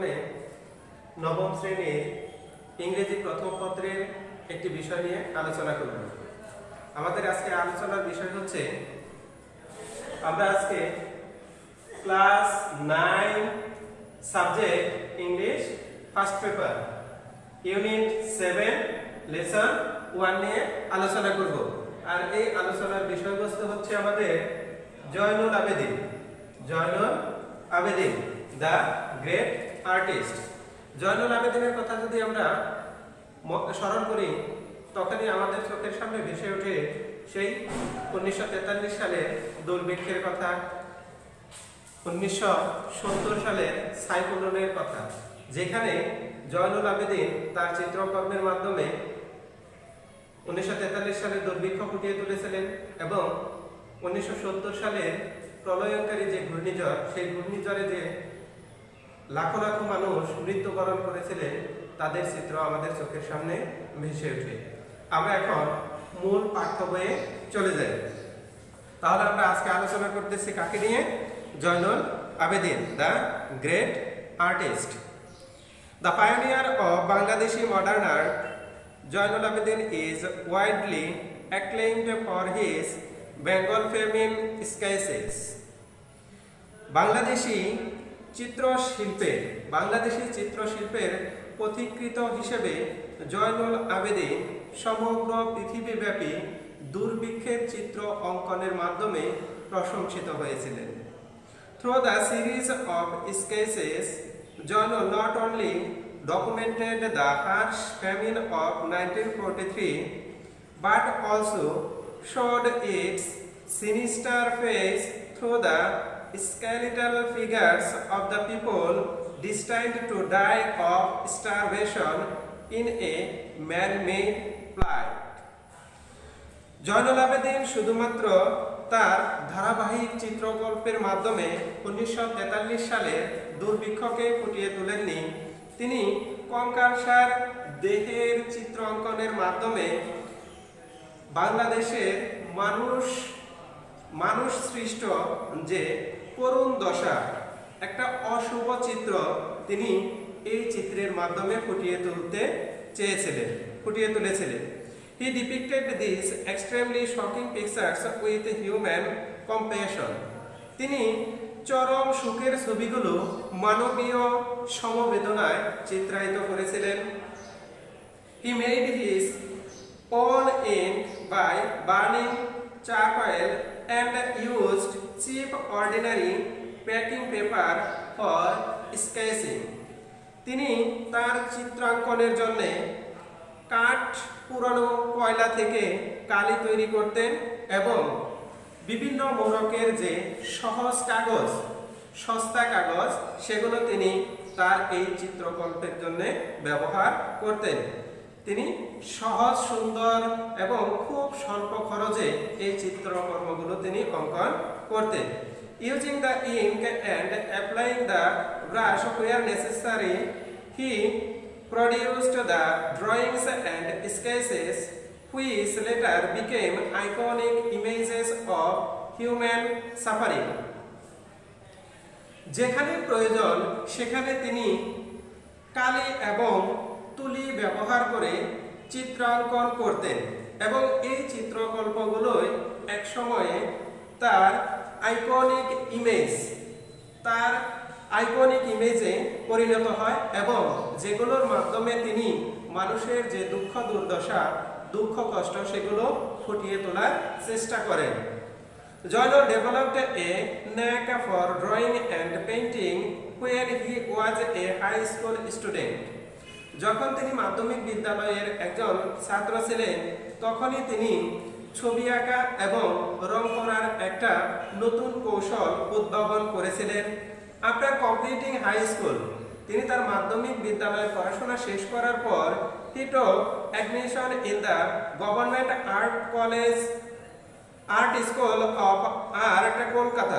মাধ্যমে নবম শ্রেণীর ইংরেজি প্রথম পত্রের একটি বিষয় নিয়ে আলোচনা করব। আমাদের আজকে আলোচনার বিষয় হচ্ছে আমরা আজকে class 9 subject English first paper unit 7 lesson 1 নিয়ে আলোচনা করব। আর এই আলোচনার বিষয়বস্তু হচ্ছে আমাদের Zainul Abedin the great artist. Zainul আবেদিনের কথা যদি আমরা স্মরণ করি তখনই আমাদের চোখের সামনে ভেসে ওঠে সেই 1943 সালের দুর্ভিক্ষের কথা, 1970 সালের সাইক্লোনের কথা, যেখানে জয়নুল আবেদিন তার চিত্রকর্মের মাধ্যমে 1943 সালের দুর্ভিক্ষ ফুটিয়ে তুলেছিলেন এবং 1970 সালের প্রলয়ঙ্কারী যে ঘূর্ণিঝড়, সেই ঘূর্ণিঝড়ে যে লাখো লাখো মানুষ মৃত্যুবরণ করেছিলেন তাদের চিত্র আমাদের চোখের সামনে ভেসে ওঠে। আমরা এখন মূল পাঠ্য বইয়ে চলে যাই। তাহলে আমরা আজকে আলোচনা করতেছি কাকে নিয়ে? Zainul Abedin the great artist. The pioneer of Bangladeshi modern art, Jainul Abidin is widely acclaimed for his Bengal famine sketches. Bangladeshi চিত্রশিল্পের পথিকৃত হিসেবে জয়নুল আবেদিন সমগ্র পৃথিবীব্যাপী দুর্ভিক্ষের চিত্র অঙ্কনের মাধ্যমে প্রশংসিত হয়েছিলেন। Through the series of sketches, Jainul not only documented the harsh famine of 1943 but also showed its sinister face through the skeletal figures of the people destined to die of starvation in a man-made plight. Zainul Abedin শুধুমাত্র তার ধারাবাহিক চিত্রকল্পের মাধ্যমে 1943 সালের দুর্ভিক্ষকে ফুটিয়ে তোলেননি, তিনি কঙ্কালসার দেহের চিত্র অঙ্কনের মাধ্যমে বাংলাদেশের মানুষ সৃষ্ট যে করুণ দশা, একটা অশুভ চিত্র তিনি এই চিত্রের মাধ্যমে ফুটিয়ে তুলেছিলেন। He depicted these extremely shocking pictures with human compassion. তিনি চরম সুখের ছবিগুলো মানবীয় সমবেদনায় চিত্রায়িত করেছিলেন। He made his own ink by burning charcoal and used cheap ordinary packing paper for sketching. তিনি তার চিত্রাঙ্কনের জন্য কাঠ, পুরানো কয়লা থেকে কালি তৈরি করতেন এবং বিভিন্ন মোড়কের যে সস্তা কাগজ সেগুলো তিনি তার এই চিত্রকল্পের জন্য ব্যবহার করতেন। তিনি সহজ, সুন্দর এবং খুব স্বল্প খরচে এই চিত্রকর্মগুলো তিনি অঙ্কন করতেন। Using the ink and applying the brush where necessary, he produced the drawings and sketches which later became iconic images of human suffering. যেখানে প্রয়োজন সেখানে তিনি কালি এবং তুলি ব্যবহার করে চিত্রাঙ্কন করতেন এবং এই চিত্রকল্পগুলোই একসময়ে তার আইকনিক ইমেজে পরিণত হয় এবং যেগুলোর মাধ্যমে তিনি মানুষের যে দুঃখ দুর্দশা, দুঃখ কষ্ট সেগুলো ফুটিয়ে তোলার চেষ্টা করেন। Jainul developed a knack for drawing and painting when he was a high school student. যখন তিনি মাধ্যমিক বিদ্যালয়ের একজন ছাত্র ছিলেন তখনই তিনি ছবি আঁকা এবং রং করার একটা নতুন কৌশল উদ্ভাবন করেছিলেন। After completing high school, তিনি তার মাধ্যমিক বিদ্যালয়ে পড়াশোনা শেষ করার পর he took admission in the Government Art School of Art, Kolkata.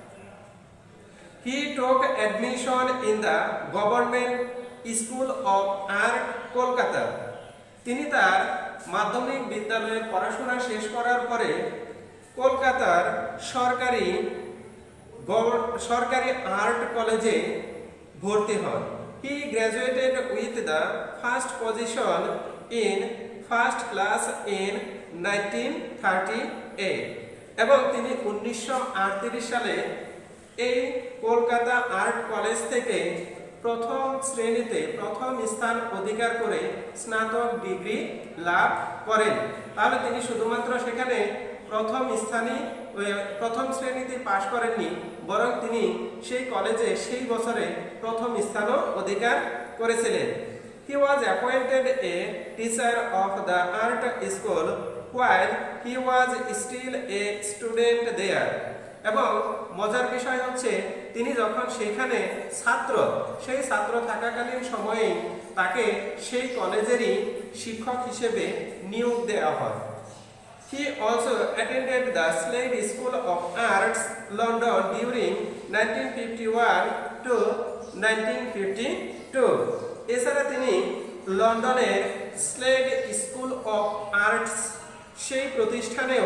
He took admission in the Government School of Art, Kolkata. তিনি তার মাধ্যমিক বিদ্যালয়ের পড়াশোনা শেষ করার পরে কলকাতার সরকারি আর্ট কলেজে ভর্তি হন। He graduated with the first position in first class in 1938 এবং তিনি 1938 সালে এই কলকাতা আর্ট কলেজ থেকে প্রথম শ্রেণীতে প্রথম স্থান অধিকার করে স্নাতক ডিগ্রি লাভ করেন। তাহলে তিনি শুধুমাত্র সেখানে প্রথম শ্রেণীতে পাশ করেননি, বরং তিনি সেই কলেজে সেই বছরে প্রথম স্থানও অধিকার করেছিলেন। He was appointed a teacher of the art school while he was still a student there. এবং মজার বিষয় হচ্ছে তিনি যখন সেখানে সেই ছাত্র থাকাকালীন সময়ে তাকে সেই কলেজেরই শিক্ষক হিসেবে নিয়োগ দেওয়া হয়। He also attended the Slade School of Arts, London during 1951 to 1952. এছাড়া তিনি লন্ডনের স্লেড স্কুল অফ আর্টস সেই প্রতিষ্ঠানেও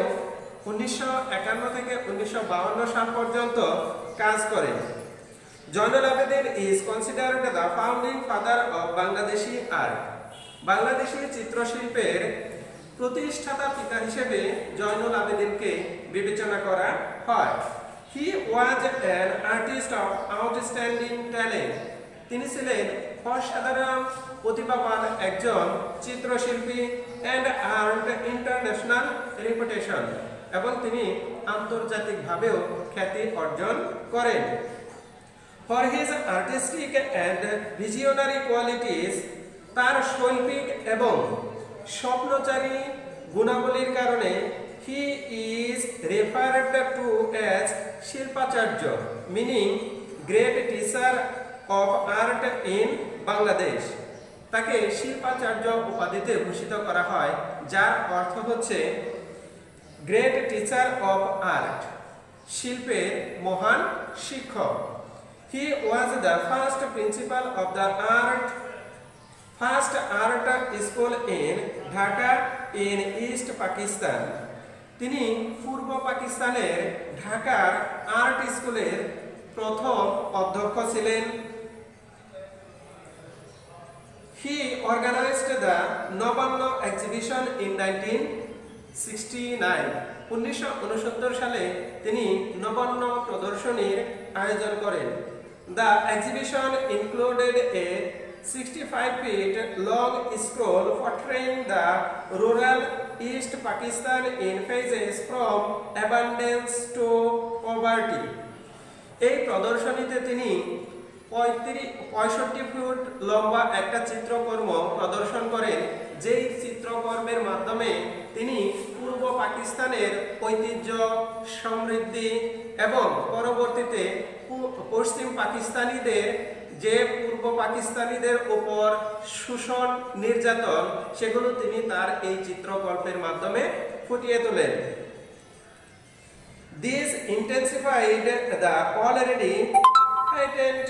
1951 থেকে 1952 সাল পর্যন্ত কাজ করেন। Zainul Abedin is considered the founding father of Bangladeshi art. Bangladeshi চিত্রশিল্পের প্রতিষ্ঠাতা পিতা হিসেবে জয়নুল আবেদিনকে বিবেচনা করা হয়। He was an artist of outstanding talent. তিনি ছিলেন অসাধারণ প্রতিভাবান একজন চিত্রশিল্পী and earned international reputation. এবং তিনি আন্তর্জাতিকভাবেও খ্যাতি অর্জন করেন। For his artistic and visionary qualities, তার শৈল্পিক এবং স্বপ্নচারী গুণাবলীর কারণে he is referred to as শিল্পাচার্য, meaning great teacher of art in Bangladesh. তাকে শিল্পাচার্য উপাধিতে ভূষিত করা হয়, যার অর্থ হচ্ছে গ্রেট টিচার অফ আর্ট, শিল্পের মহান শিক্ষক। He was the first principal of the first art school in Dhaka in East Pakistan. তিনি পূর্ব পাকিস্তানের ঢাকার আর্ট স্কুলের প্রথম অধ্যক্ষ ছিলেন। He organized the Nabanna exhibition in 1969. 1969 সালে তিনি নবান্ন প্রদর্শনীর আয়োজন করেন। The exhibition included a 65 feet long scroll portraying the rural East Pakistan in phases from abundance to poverty. এই প্রদর্শনীতে তিনি 65 ফুট লম্বা একটা চিত্রকর্ম প্রদর্শন করেন, যেই চিত্রকর্মের মাধ্যমে তিনি পূর্ব পাকিস্তানের ঐতিহ্য, সমৃদ্ধি এবং পরবর্তীতে পশ্চিম পাকিস্তানিদের যে পূর্ব পাকিস্তানিদের উপর শোষণ, নির্যাতন, সেগুলো তিনি তার এই চিত্রকল্পের মাধ্যমে ফুটিয়ে তোলেন। This intensified the already heightened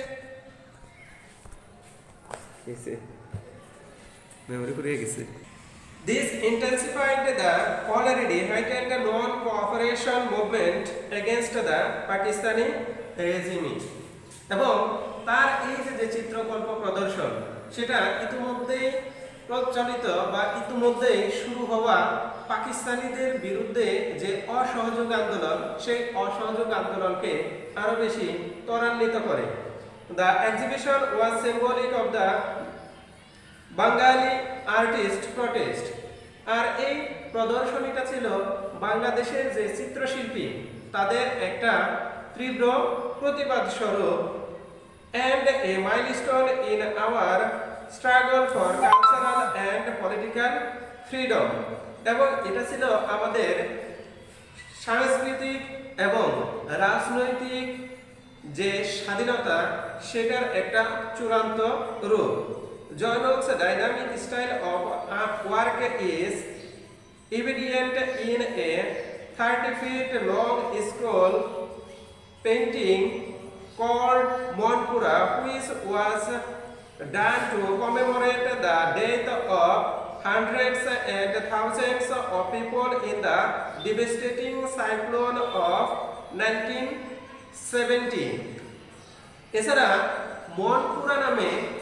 non-cooperation movement against the Pakistani regime. এবং তার এই যে চিত্রকল্প প্রদর্শন, সেটা ইতিমধ্যেই প্রচলিত বা ইতিমধ্যেই শুরু হওয়া পাকিস্তানিদের বিরুদ্ধে যে অসহযোগ আন্দোলন, সেই অসহযোগ আন্দোলনকে আরো বেশি ত্বরান্বিত করে। The exhibition was symbolic of the Bengali artist protest. আর এই প্রদর্শনীটা ছিল বাংলাদেশের যে চিত্রশিল্পী তাদের একটা তীব্র প্রতিবাদ স্বরূপ and a milestone in our struggle for cultural and political freedom. এবং এটা ছিল আমাদের সাংস্কৃতিক এবং রাজনৈতিক যে স্বাধীনতা, সেটার একটা চূড়ান্ত রূপ। Joynul's dynamic style of work is evident in a 30 feet long scroll painting called Monpura, which was done to commemorate the death of hundreds and thousands of people in the devastating cyclone of 1970. এছাড়া মনপুরা নামে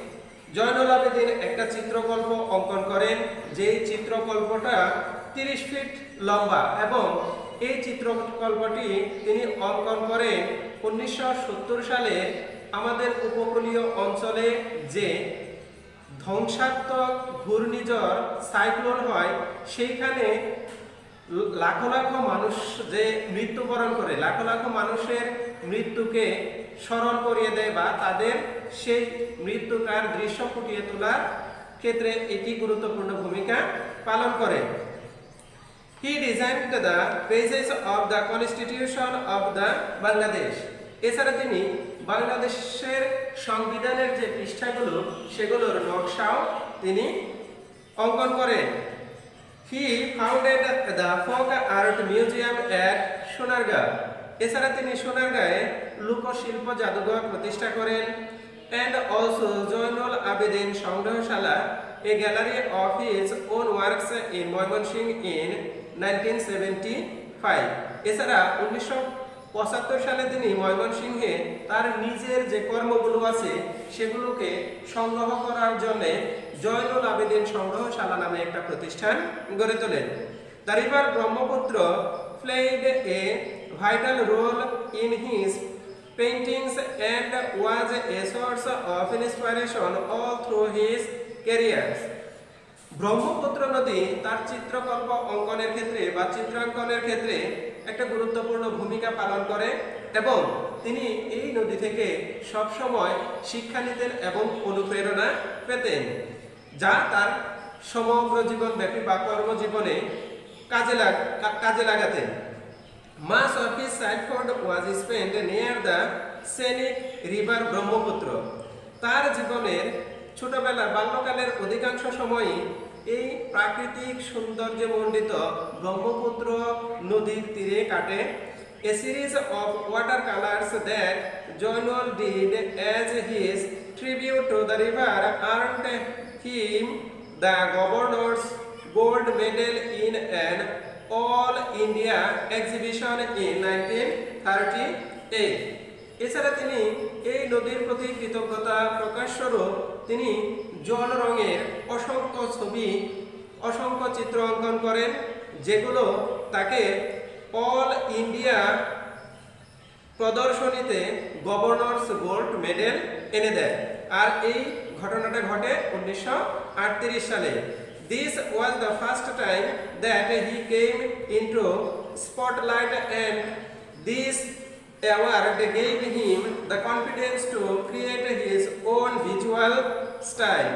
জয়নুল আবেদিন একটা চিত্রকল্প অঙ্কন করেন, যেই চিত্রকল্পটা 30 fit লম্বা, এবং এই চিত্রকল্পটি তিনি অঙ্কন করেন 1970 সালে আমাদের উপকূলীয় অঞ্চলে যে ধ্বংসাত্মক ঘূর্ণিঝড় সাইক্লোন হয়, সেইখানে লাখো লাখো মানুষ যে মৃত্যুবরণ করে, লাখো লাখো মানুষের মৃত্যুকে স্মরণ করিয়ে দেয় বা তাদের সেই মৃত্যুকার দৃশ্য ফুটিয়ে তোলার ক্ষেত্রে এটি গুরুত্বপূর্ণ ভূমিকা পালন করে। He designed the pages of the Constitution of the Bangladesh. এছাড়া তিনি বাংলাদেশের সংবিধানের যে পৃষ্ঠাগুলো সেগুলোর নকশাও তিনি অঙ্কন করেন। He founded the Folk Art Museum at Sonargaon. এছাড়া তিনি সোনারগাঁয়ে লোকশিল্প জাদুঘর প্রতিষ্ঠা করেন। And also জয়নুল আবেদিন সংগ্রহশালা, a gallery of his own works in Mymensingh in 1975। এছাড়া 1975 সালে তিনি ময়মনসিংহে তার নিজের যে কর্মগুলো আছে সেগুলোকে সংগ্রহ করার জন্য জয়নুল আবেদিন সংগ্রহশালা নামে একটা প্রতিষ্ঠান গড়ে তোলেন। The river Brahmaputra played a vital role in his paintings and was a source of inspiration all through his career. Brahmaputra নদী তার চিত্রকল্প অঙ্কনের ক্ষেত্রে বা চিত্রাঙ্কনের ক্ষেত্রে একটা গুরুত্বপূর্ণ ভূমিকা পালন করে, এবং তিনি এই নদী থেকে সবসময় শিক্ষা নিতেন এবং অনুপ্রেরণা পেতেন, যা তার সমগ্র জীবনব্যাপী বা কর্মজীবনে কাজে লাগাতেন। Much of his childhood was spent near the scenic river Brahmaputra. তার জীবনের ছোটবেলা বাল্যকালের অধিকাংশ সময়ই এই প্রাকৃতিক সৌন্দর্যে মণ্ডিত ব্রহ্মপুত্র নদীর তীরে কাটে। A series of watercolors that Joynul did as his tribute to the river earned him the governor's gold medal in an All India exhibition in 1938. এছাড়া তিনি এই নদীর প্রতি কৃতজ্ঞতা প্রকাশ স্বরূপ তিনি জল রঙের অসংখ্য ছবি, অসংখ্য চিত্র অঙ্কন করেন, যেগুলো তাকে অল ইন্ডিয়া প্রদর্শনীতে গভর্নর্স গোল্ড মেডেল এনে দেয়। আর এই ঘটনাটা ঘটে 1938 সালে। This was the first time that he came into spotlight, and this award gave him the confidence to create his own visual style.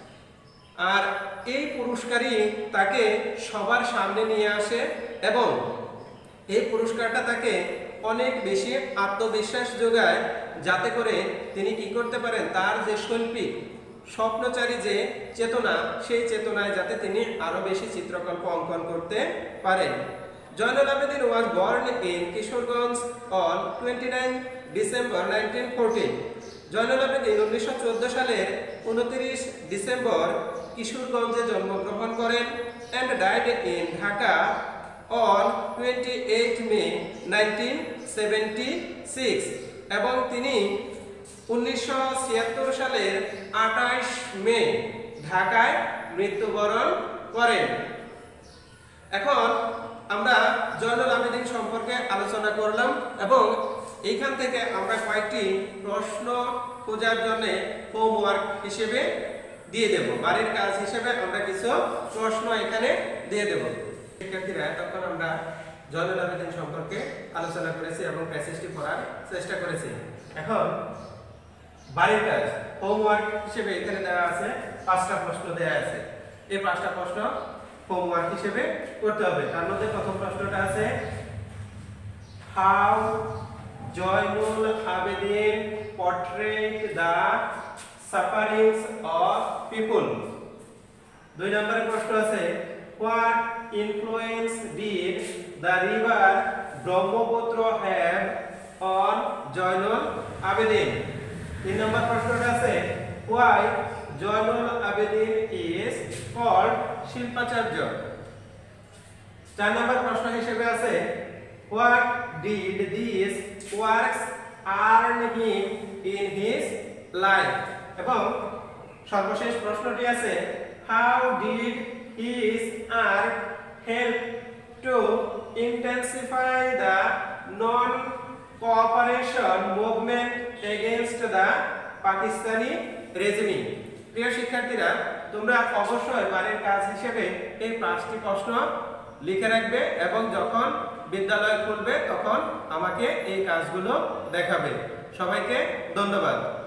আর এই পুরস্কারই তাকে সবার সামনে নিয়ে আসে, এবং এই পুরস্কারটা তাকে অনেক বেশি আত্মবিশ্বাস যোগায়, যাতে করে তিনি কি করতে পারেন, তার যে শৈল্পিক স্বপ্নচারী যে চেতনা, সেই চেতনায় যাতে তিনি আরো বেশি চিত্রকল্প অঙ্কন করতে পারেন। Zainul Abedin was born in Kishorganj on 29 December 1914. Zainul Abedin 1914 সালের 29 ডিসেম্বর কিশোরগঞ্জে জন্মগ্রহণ করেন and died in Dhaka on 28 May 1976, এবং তিনি 1976 সালের 28 মে ঢাকায় মৃত্যুবরণ করেন। এখন আমরা জয়নুল আবেদিন সম্পর্কে আলোচনা করলাম, এবং এইখান থেকে আমরা কয়েকটি প্রশ্ন খোঁজার জন্য হোমওয়ার্ক হিসেবে দিয়ে দেব, বাড়ির কাজ হিসেবে আমরা কিছু প্রশ্ন এখানে দিয়ে দেব। শিক্ষার্থীরা, তখন আমরা জয়নুল আবেদিন সম্পর্কে আলোচনা করেছি এবং প্যাসেজটি পড়ার চেষ্টা করেছি। এখন বাড়ির কাজ হোমওয়ার্ক হিসেবে এখানে দেওয়া আছে 5টা প্রশ্ন দেওয়া আছে। এই 5টা প্রশ্ন হোমওয়ার্ক হিসেবে করতে হবে। তার মধ্যে প্রথম প্রশ্নটা আছে, how Zainul Abedin portrayed the sufferings of people. 2 নম্বরের প্রশ্ন আছে, what influence did the river Brahmaputra have on Zainul Abedin? 3 নম্বর প্রশ্নটা আছে, why Zainul Abedin is called শিল্পাচার্য? 4 নম্বর প্রশ্ন হিসেবে আছে, what did these works earn him in his life? এবং সর্বশেষ প্রশ্নটি আছে, how did his art help to intensify the non cooperation movement against the Pakistani regime. প্রিয় শিক্ষার্থীরা, তোমরা অবশ্যই বাড়ির কাজ হিসেবে এই 5টি প্রশ্ন লিখে রাখবে এবং যখন বিদ্যালয় খুলবে তখন আমাকে এই কাজগুলো দেখাবে। সবাইকে ধন্যবাদ।